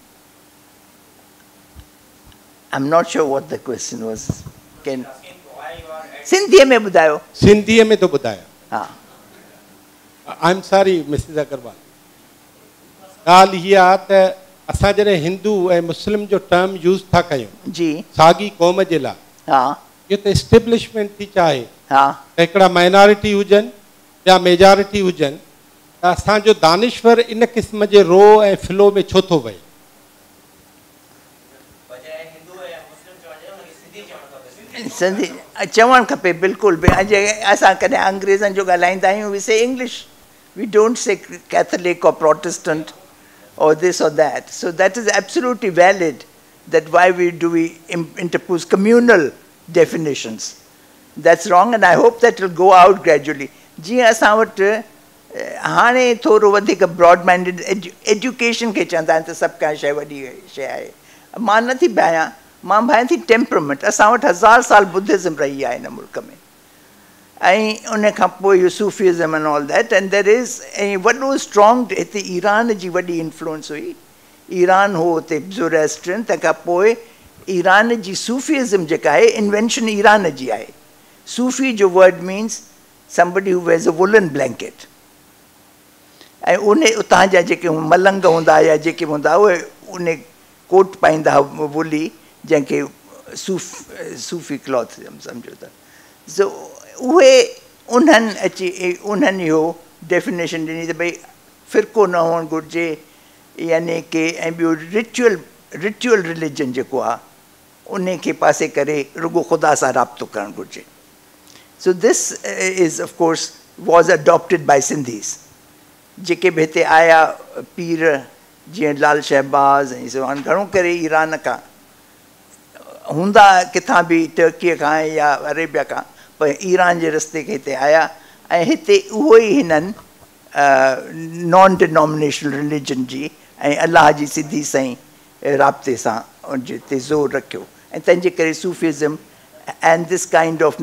I'm not sure what the question was. Can Sindhi mein budayo? Sindhi mein to budaya. हाँ. I'm sorry, Missus Aggarwal. ॻाल्हि हीअ आहे त असां जॾहिं हिंदू ऐं मुस्लिम जो term use था कयूं जी साॻी क़ौम जे लाइ, हाँ. इहो त एस्टेब्लिशमेंट थी चाहे हाँ हिकिड़ा माइनॉरिटी हुजनि या मेजॉरिटी हुजनि त असांजो दानिश्वर इन क़िस्म जे रो ऐं फ्लो में छो थो वहे? सिंधी चवणु खपे बिल्कुलु बि अॼु असां कॾहिं अंग्रेज़नि जो ॻाल्हाईंदा आहियूं we say English we don't say Catholic और Protestant or this or that. So that is absolutely valid, that why we do we interpose communal definitions. That's wrong, and I hope that will go out gradually. जी असां वटि हाणे थोरो वधीक broad minded education खे चवंदा आहिनि त सभु का शइ वॾी शइ आहे. मां नथी भायां, मां भायां थी टेम्परामेंट. असां वटि हज़ार साल बुद्धिज़्म रही आहे हिन मुल्क में, ऐं उन खां पोइ इहो Sufism and all that, and there is ऐं वॾो स्ट्रॉन्ग हिते ईरान जी वॾी इन्फ्लुएंस हुई. ईरान हो हुते ज़ोरेस्ट्रियन, तंहिंखां पोइ ईरान जी सूफ़िज़म जेका आहे इन्वेंशन ईरान जी आहे. सूफ़ी जो word means somebody who wears a woolen blanket. ऐं उन उतां जा जेके मलंग हूंदा या जेके हूंदा उहे उन कोट पाईंदा वुली, जंहिंखे सूफ़ सूफ़ी क्लॉथ सम्झो था. सो उहे उन्हनि अची उन्हनि इहो डेफिनेशन ॾिनी त भई फ़िरक़ो न हुअणु घुरिजे, यानी की ऐं ॿियो रिचुअल रिचुअल रिलीजन जेको आहे उन खे पासे करे रुॻो ख़ुदा सां राब्तो करणु घुरिजे. So this is, of course, was adopted by Sindhis. जेके बि हिते आया पीर जीअं लाल शहबाज़ ऐं सो हाणे घणो करे ईरान खां हूंदा किथां बि टर्कीअ खां या अरेबिया खां, पर ईरान जे रस्ते खे हिते आया ऐं हिते उहो ई हिननि नॉन डिनोमिनेशनल रिलीजन जी ऐं अलाह जी सिधी साईं राब्ते सां उनजे ते ज़ोर रखियो. ऐं तंहिंजे करे Sufism and this kind of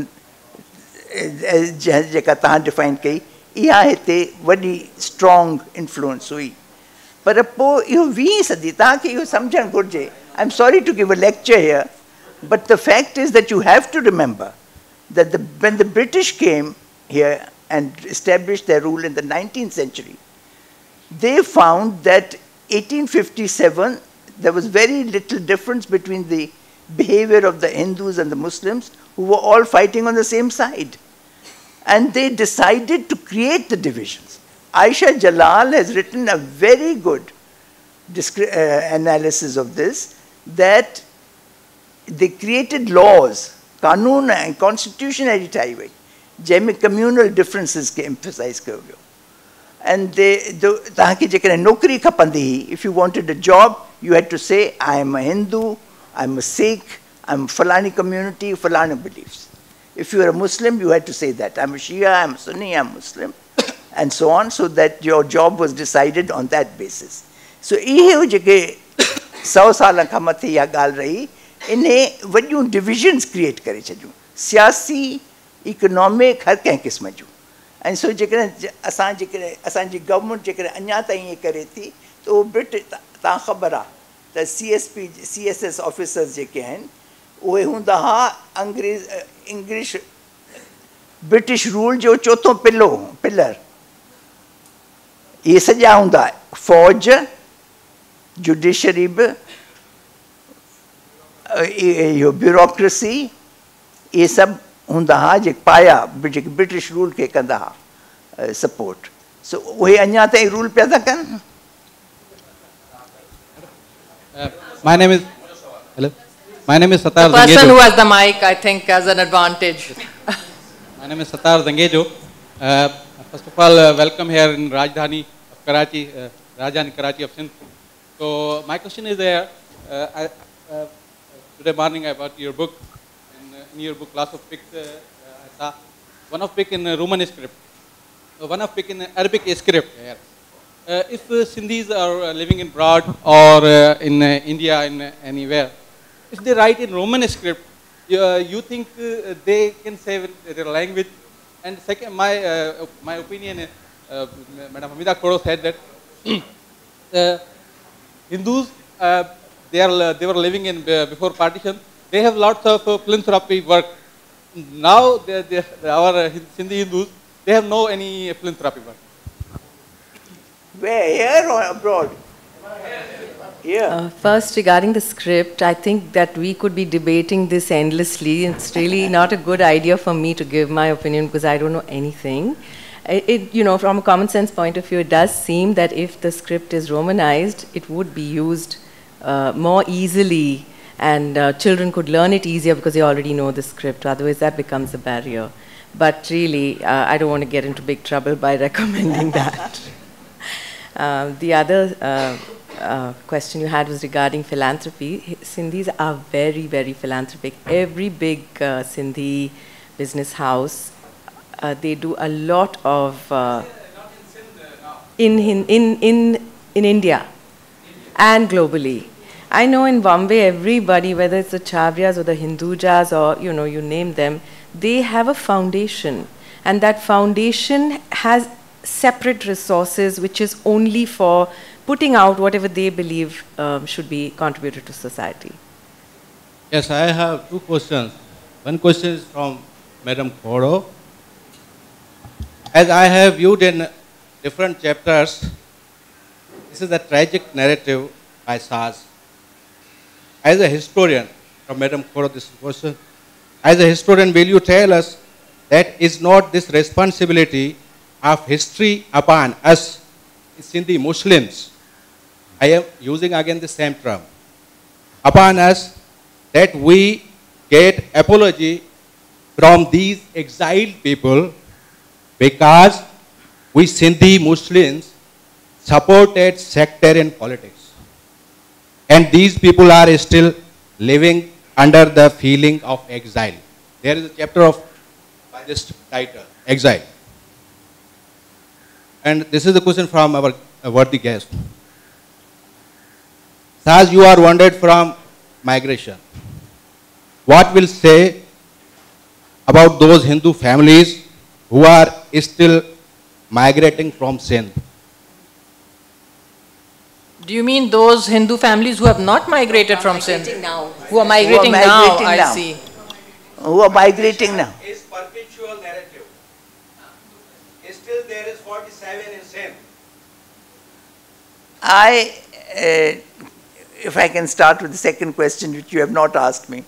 जेका तव्हां डिफाइन कई, इहा हिते वॾी स्ट्रॉन्ग इन्फ्लुएंस हुई. पर पोइ इहो वीहीं सदी तव्हांखे इहो सम्झणु घुरिजे. I am sorry to give a lecture here, but the fact is that you have to remember that the when the British came here and established their rule in the nineteenth century, they found that eighteen fifty-seven there was very little difference between the behavior of the Hindus and the Muslims, who were all fighting on the same side. And they decided to create the divisions. Aisha Jalal has written a very good uh, analysis of this, that they created laws, कानून and constitution अहिड़ी ठाही वई जंहिंमें communal differences खे emphasize कयो वियो. And they, तव्हांखे जेकॾहिं नौकरी खपंदी हुई, if you wanted a job, you had to say, I am a Hindu, I am a Sikh, I am Falani community, Falani beliefs. If you were a Muslim, you had to say that. I am a Shia, I am Sunni, I am Muslim, and so on, so that your job was decided on that basis. So, इहे जेके सौ साल खां मथे इहा ॻाल्हि रही, इन्हे वॾियूं divisions create करे छॾियूं, सियासी, इकोनॉमिक, हर कंहिं क़िस्म जूं. ऐं सो जेकॾहिं असां जेकॾहिं असांजी गवर्नमेंट जेकॾहिं अञा ताईं ईअं करे थी, त उहो ब्रिटिश तव्हां ख़बर आहे त C S P C S S officers जेके आहिनि उहे हूंदा हुआ अंग्रेज़ इंग्लिश ब्रिटिश रूल जो चोथों पिलो पिलर. इहे सॼा हूंदा फ़ौज, जुडिशरी बि, इहो ब्यूरोक्रेसी, इहे सभु हूंदा हुआ जेके पाया जेके ब्रिटिश रूल खे कंदा हुआ सपोर्ट. सो उहे अञा ताईं रूल पिया था कनि. My name is hello. My name is Saaz. The person who has the mic, I think, has an advantage. My name is Saaz Zangejo. Uh, first of all, uh, welcome here in Rajdhani of Karachi, uh, Rajdhani Karachi of Sindh. So my question is there. Uh, I, uh, today morning I bought your book. And, uh, in your book, lots of pics. Uh, I saw one of pic in uh, Roman script, uh, one of pic in Arabic script. Here. Uh, if uh, Sindhis are uh, living in abroad or uh, in uh, India, in uh, anywhere, if they write in Roman script, uh, you think uh, they can save their language? And second, my uh, my opinion is, uh, Madam Hamida Khuhro said that uh, Hindus, uh, they are uh, they were living in uh, before partition. They have lots of uh, philanthropy work. Now, they, they, our uh, Sindhi Hindus, they have no any philanthropy work. Where, here or abroad? Yeah. Uh, first, regarding the script, I think that we could be debating this endlessly. It's really not a good idea for me to give my opinion because I don't know anything. It, it, you know, from a common sense point of view, it does seem that if the script is Romanized, it would be used uh, more easily, and uh, children could learn it easier because they already know the script. Otherwise, that becomes a barrier. But really, uh, I don't want to get into big trouble by recommending that. uh, the other uh, uh, question you had was regarding philanthropy. Sindhis are very, very philanthropic. Every big uh, Sindhi business house, uh, they do a lot of uh, in, in, in, in, in India and globally. I know in Bombay, everybody, whether it's the Chavyas or the Hindujas or, you know, you name them, they have a foundation. And that foundation has separate resources, which is only for putting out whatever they believe um, should be contributed to society. Yes, I have two questions. One question is from Madam Khuhro. As I have viewed in different chapters, this is a tragic narrative by Saaz. As a historian, from Madam Khuhro, this question, as a historian, will you tell us that is not this responsibility of history upon us, Sindhi Muslims? I am using again the same term. Upon us, that we get apology from these exiled people because we Sindhi Muslims supported sectarian politics. And these people are still living under the feeling of exile. There is a chapter of by this title, Exile. And this is the question from our worthy guest. Saaz, you are wounded from migration. What will say about those Hindu families who are still migrating from Sindh? Do you mean those Hindu families who have not migrated Who are from migrating Sindh? now. Who are migrating, Who are migrating now, now. I see. Who are migrating now. Is perpetual narrative. Still there is forty-seven in Sindh. I, uh, if I can start with the second question which you have not asked me.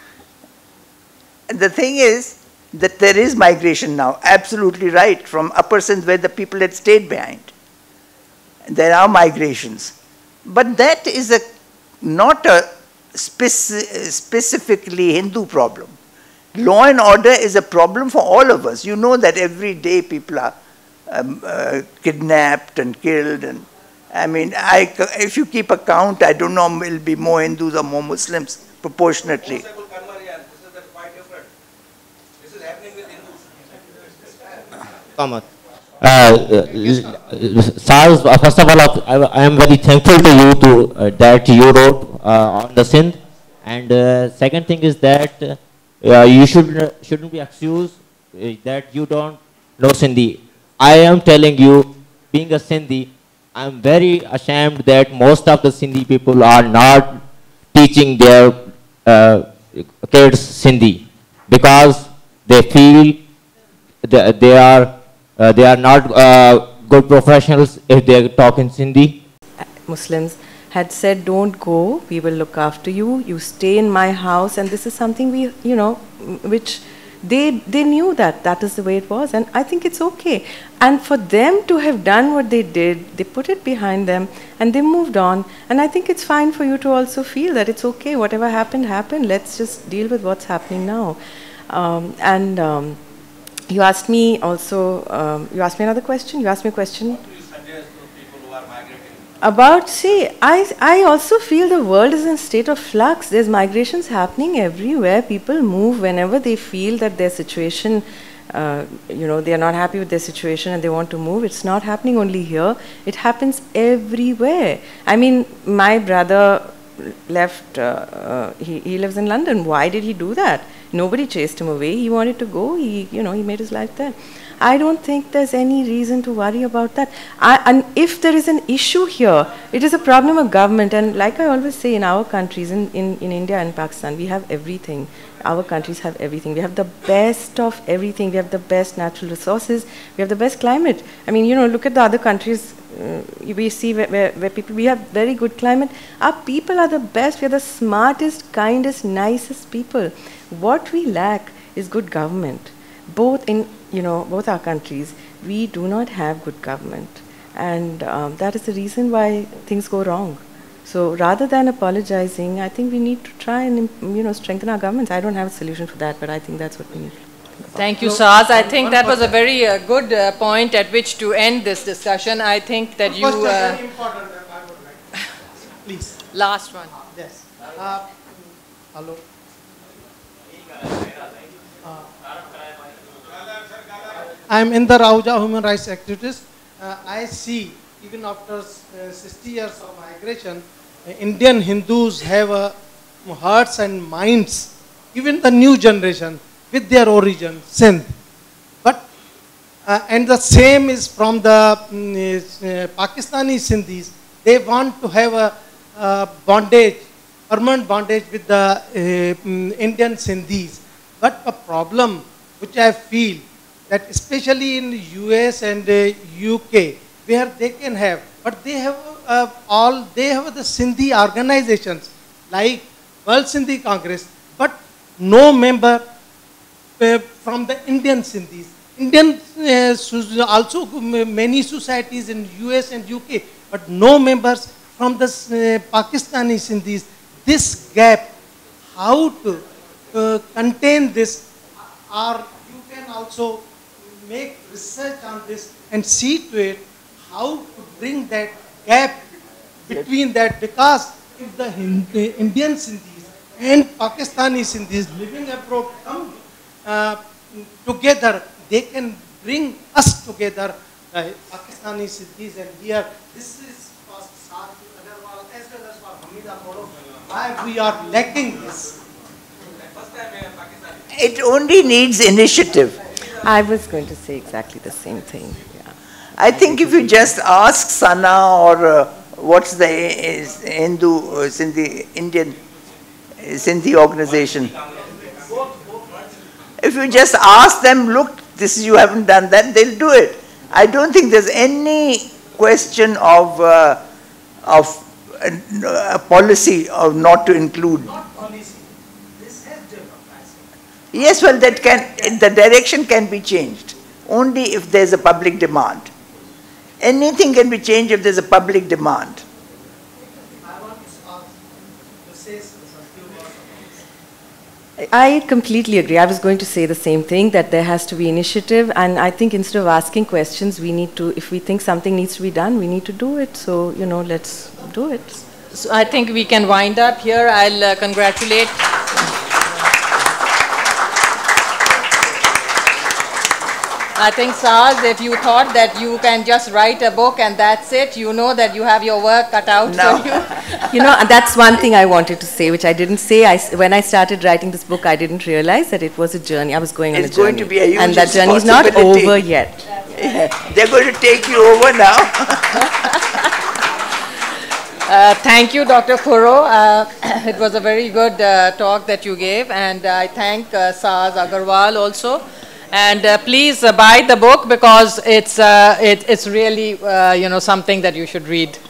The thing is that there is migration now, absolutely right, from upper Sindh where the people had stayed behind. There are migrations. But that is a, not a speci specifically Hindu problem. Law and order is a problem for all of us. You know that every day people are um, uh, kidnapped and killed. And I mean, I, if you keep a count, I don't know, it will be more Hindus or more Muslims proportionately. This is quite different. This is happening with Hindus. Kamat. Uh, Saaz, uh, first of all, I, I am very thankful to you to uh, that you wrote uh, on the Sindh. And uh, second thing is that uh, you should uh, shouldn't be accused uh, that you don't know Sindhi. I am telling you, being a Sindhi, I am very ashamed that most of the Sindhi people are not teaching their uh, kids Sindhi because they feel that they are uh, they are not uh, good professionals if they talk in Sindhi. Muslims had said, don't go, we will look after you, you stay in my house, and this is something we, you know, which they, they knew that that is the way it was, and I think it's okay. And for them to have done what they did, they put it behind them, and they moved on, and I think it's fine for you to also feel that it's okay, whatever happened, happened, let's just deal with what's happening now. Um, and um, you asked me also, um, you asked me another question, you asked me a question. About, see, I, I also feel the world is in a state of flux. There's migrations happening everywhere. People move whenever they feel that their situation, uh, you know, they are not happy with their situation and they want to move. It's not happening only here. It happens everywhere. I mean, my brother left, uh, uh, he, he lives in London. Why did he do that? Nobody chased him away. He wanted to go. He, you know, he made his life there. I don't think there's any reason to worry about that. I, and if there is an issue here, it is a problem of government. And like I always say, in our countries, in, in, in India and Pakistan, we have everything. Our countries have everything. We have the best of everything. We have the best natural resources. We have the best climate. I mean, you know, look at the other countries. uh, we see where, where, where people, we have very good climate. Our people are the best. We are the smartest, kindest, nicest people. What we lack is good government. Both in, you know, both our countries, we do not have good government. And um, that is the reason why things go wrong. So rather than apologizing, I think we need to try and, you know, strengthen our governments. I don't have a solution for that, but I think that's what we need. Thank you, Saaz. I think that was a very uh, good uh, point at which to end this discussion. I think that you... Uh, very important that I would like. Please. Last one. Yes. Uh, hello. Uh, I am in the Rahuja Human Rights Activist. Uh, I see, even after uh, sixty years of migration, uh, Indian Hindus have uh, hearts and minds, even the new generation, with their origin, Sindh. But, uh, and the same is from the um, uh, Pakistani Sindhis. They want to have a uh, bondage, permanent bondage with the uh, um, Indian Sindhis. But the problem which I feel, that especially in the U S and uh, U K, where they can have, but they have uh, all, they have the Sindhi organizations, like World Sindhi Congress, but no member uh, from the Indian Sindhis. Indian uh, also many societies in U S and U K, but no members from the uh, Pakistani Sindhis. This gap, how to uh, contain this, or you can also make research on this and see to it how to bring that gap between that, because if the Hindi, Indian Sindhis and Pakistani Sindhis living abroad come uh, together, they can bring us together, uh, Pakistani Sindhis and here. This is for Saaz, Aggarwal, as well as for Hamida, why we are lacking this. It only needs initiative. I was going to say exactly the same thing. Yeah. I think if you just ask Sana or uh, what's the uh, Hindu, uh, Sindhi, Indian uh, Sindhi organization, if you just ask them, look, this you haven't done that, they'll do it. I don't think there's any question of uh, of uh, a policy of not to include. Not policy. This has developed. Yes, well, that can, the direction can be changed only if there's a public demand. Anything can be changed if there's a public demand. I want to say I completely agree. I was going to say the same thing, that there has to be initiative, and I think instead of asking questions, we need to, if we think something needs to be done, we need to do it. So, you know, let's do it. So I think we can wind up here. I'll uh, congratulate. I think, Saaz, if you thought that you can just write a book and that's it, you know that you have your work cut out no. for you. You know, that's one thing I wanted to say, which I didn't say. I, when I started writing this book, I didn't realize that it was a journey. I was going on it's a journey. Going to be a huge and that journey is not over yet. Yeah. They're going to take you over now. uh, thank you, Doctor Khuhro. Uh, it was a very good uh, talk that you gave, and I thank uh, Saaz Aggarwal also. And uh, please uh, buy the book, because it's, uh, it, it's really uh, you know, something that you should read.